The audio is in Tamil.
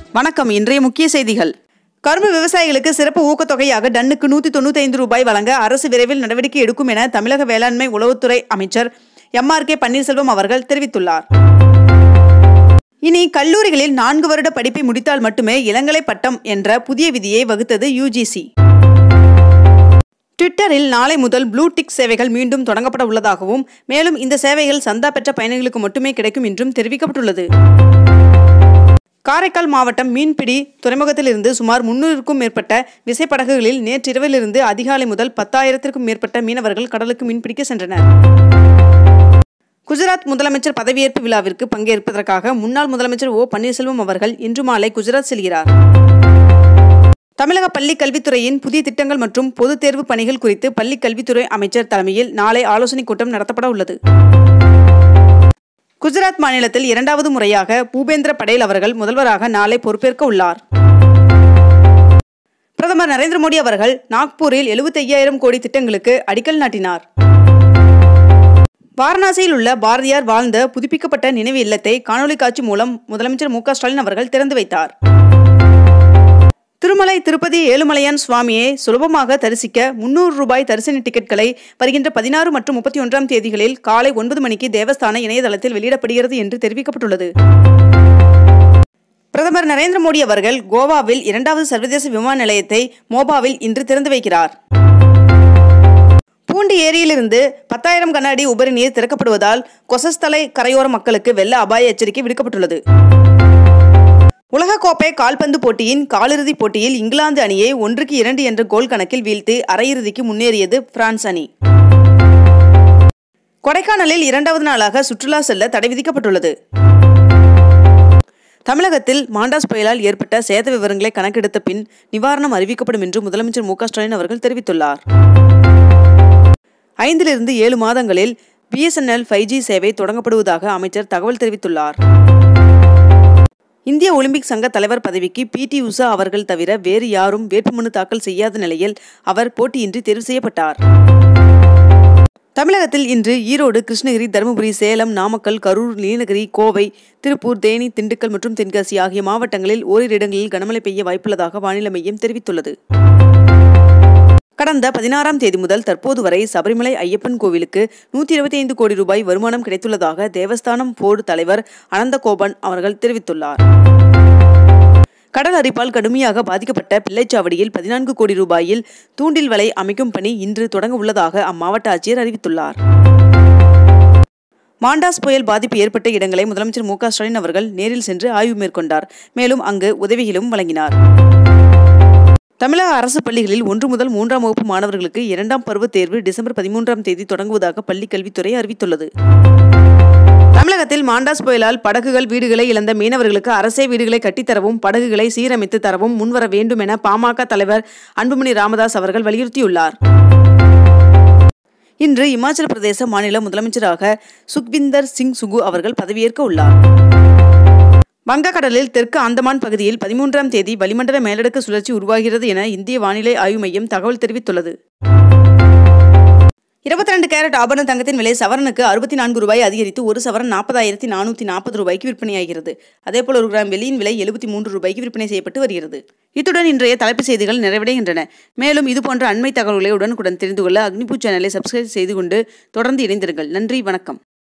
வணக்கம். இன்றைய முக்கிய செய்திகள். கரும்பு விவசாயிகளுக்கு சிறப்பு ஊக்கத்தொகையாக டன்னுக்கு 195 ரூபாய் வழங்க அரசு விரைவில் நடவடிக்கை எடுக்கும் என தமிழக வேளாண்மை உளவுத்துறை அமைச்சர் எம்.ஆர்.கே. பன்னீர்செல்வம் அவர்கள் தெரிவித்துள்ளார். இனி கல்லூரிகளில் 4 வருட படிப்பை முடித்தால் மட்டுமே இளங்கலை பட்டம் என்ற புதிய விதியை வகுத்தது யுஜிசி. ட்விட்டரில் நாளை முதல் ப்ளூ டிக் சேவைகள் மீண்டும் தொடங்கப்பட உள்ளதாகவும், மேலும் இந்த சேவைகள் சந்தா பெற்ற பயணிகளுக்கு மட்டுமே கிடைக்கும் என்றும் தெரிவிக்கப்பட்டுள்ளது. காரைக்கால் மாவட்டம் மீன்பிடி துறைமுகத்திலிருந்து சுமார் 300க்கும் மேற்பட்ட விசைப்படகுகளில் நேற்றிரவிலிருந்து அதிகாலை முதல் 10,000க்கும் மேற்பட்ட மீனவர்கள் கடலுக்கு மீன்பிடிக்க சென்றனர். குஜராத் முதலமைச்சர் பதவியேற்பு விழாவிற்கு பங்கேற்பதற்காக முன்னாள் முதலமைச்சர் ஓ. பன்னீர்செல்வம் அவர்கள் இன்று மாலை குஜராத் செல்கிறார். தமிழக பள்ளிக் கல்வித்துறையின் புதிய திட்டங்கள் மற்றும் பொதுத் தேர்வு பணிகள் குறித்து பள்ளிக் கல்வித்துறை அமைச்சர் தலைமையில் நாளை ஆலோசனைக் கூட்டம் நடத்தப்பட உள்ளது. குஜராத் மாநிலத்தில் 2வது முறையாக பூபேந்திர படேல் அவர்கள் முதல்வராக நாளை பொறுப்பேற்க உள்ளார். பிரதமர் நரேந்திர மோடி அவர்கள் நாக்பூரில் 75,000 கோடி திட்டங்களுக்கு அடிக்கல் நாட்டினார். வாரணாசியில் உள்ள பாரதியார் வாழ்ந்த புதுப்பிக்கப்பட்ட நினைவு இல்லத்தை காணொலி காட்சி மூலம் முதலமைச்சர் மு.க. ஸ்டாலின் அவர்கள் திறந்து வைத்தார். திருமலை திருப்பதி ஏழுமலையான் சுவாமியை சுலபமாக தரிசிக்க 300 ரூபாய் தரிசன டிக்கெட்களை வருகின்ற 16 மற்றும் 31ஆம் தேதிகளில் காலை 9 மணிக்கு தேவஸ்தான இணையதளத்தில் வெளியிடப்படுகிறது என்று தெரிவிக்கப்பட்டுள்ளது. பிரதமர் நரேந்திர மோடி அவர்கள் கோவாவில் 2வது சர்வதேச விமான நிலையத்தை மோபாவில் இன்று திறந்து வைக்கிறார். பூண்டி ஏரியிலிருந்து 10,000 கன அடி உபரி நீர் திறக்கப்படுவதால் கொசஸ்தலை கரையோர மக்களுக்கு வெள்ள அபாய எச்சரிக்கை விடுக்கப்பட்டுள்ளது. உலகக்கோப்பை கால்பந்து போட்டியின் காலிறுதிப் போட்டியில் இங்கிலாந்து அணியை 1-2 என்ற கோல் கணக்கில் வீழ்த்தி அரையிறுதிக்கு முன்னேறியது பிரான்ஸ் அணி. கொடைக்கானலில் 2வது நாளாக சுற்றுலா செல்ல தடை விதிக்கப்பட்டுள்ளது. தமிழகத்தில் மாண்டாஸ் புயலால் ஏற்பட்ட சேத விவரங்களை கணக்கெடுத்த பின் நிவாரணம் அறிவிக்கப்படும் என்று முதலமைச்சர் மு.க. ஸ்டாலின் அவர்கள் தெரிவித்துள்ளார். 5 7 மாதங்களில் BSNL 5G சேவை தொடங்கப்படுவதாக அமைச்சர் தகவல் தெரிவித்துள்ளார். இந்திய ஒலிம்பிக் சங்க தலைவர் பதவிக்கு PT உஷா அவர்கள் தவிர வேறு யாரும் வேட்புமனு தாக்கல் செய்யாத நிலையில் அவர் போட்டியின்றி தேர்வு செய்யப்பட்டார். தமிழகத்தில் இன்று ஈரோடு, கிருஷ்ணகிரி, தருமபுரி, சேலம், நாமக்கல், கரூர், நீலகிரி, கோவை, திருப்பூர், தேனி, திண்டுக்கல் மற்றும் தென்காசி ஆகிய மாவட்டங்களில் ஓரிரு இடங்களில் கனமழை பெய்ய வாய்ப்புள்ளதாக வானிலை மையம் தெரிவித்துள்ளது. கடந்த 16ஆம் தேதி முதல் தற்போது வரை சபரிமலை ஐயப்பன் கோவிலுக்கு 125 கோடி ரூபாய் வருமானம் கிடைத்துள்ளதாக தேவஸ்தானம் போர்டு தலைவர் அனந்தகோபன் அவர்கள் தெரிவித்துள்ளார். கடல் அரிப்பால் கடுமையாக பாதிக்கப்பட்ட பிள்ளைச்சாவடியில் 14 கோடி ரூபாயில் தூண்டில் வலை அமைக்கும் பணி இன்று தொடங்க உள்ளதாக அம்மாவட்ட ஆட்சியர் அறிவித்துள்ளார். மாண்டாஸ் புயல் பாதிப்பு ஏற்பட்ட இடங்களை முதலமைச்சர் மு.க. ஸ்டாலின் அவர்கள் நேரில் சென்று ஆய்வு மேற்கொண்டார். மேலும் அங்கு உதவிகளும் வழங்கினார். தமிழக அரசு பள்ளிகளில் 1 முதல் 3ஆம் வகுப்பு மாணவர்களுக்கு 2ஆம் பருவ தேர்வு டிசம்பர் 13ஆம் தேதி தொடங்குவதாக பள்ளிக் கல்வித்துறை அறிவித்துள்ளது. தமிழகத்தில் மாண்டாஸ் புயலால் படகுகள் வீடுகளை இழந்த மீனவர்களுக்கு அரசே வீடுகளை கட்டித்தரவும் படகுகளை சீரமைத்து தரவும் முன்வர வேண்டும் என பாமக தலைவர் அன்புமணி ராமதாஸ் அவர்கள் வலியுறுத்தியுள்ளார். இன்று இமாச்சல பிரதேச மாநில முதலமைச்சராக சுக்விந்தர் சிங் சுகு அவர்கள் பதவியேற்க உள்ளார். வங்கக்கடலில் தெற்கு அந்தமான் பகுதியில் 13ஆம் தேதி வளிமண்டல மேலடுக்கு சுழற்சி உருவாகிறது என இந்திய வானிலை ஆய்வு மையம் தகவல் தெரிவித்துள்ளது. 22 கேரட் ஆபரண தங்கத்தின் விலை சவரனுக்கு 64 ரூபாய் அதிகரித்து ஒரு சவரன் 40,440 ரூபாய்க்கு விற்பனையாகிறது. அதேபோல் 1 கிராம் வெள்ளியின் விலை 73 ரூபாய்க்கு விற்பனை செய்யப்பட்டு வருகிறது. இத்துடன் இன்றைய தலைப்புச் செய்திகள் நிறைவடைகின்றன. மேலும் இதுபோன்ற அண்மை தகவல்களை உடனுக்குடன் தெரிந்து கொள்ள அக்னிபூ சேனலை சப்ஸ்கிரைப் செய்து கொண்டு தொடர்ந்து இணைந்திருங்கள். நன்றி, வணக்கம்.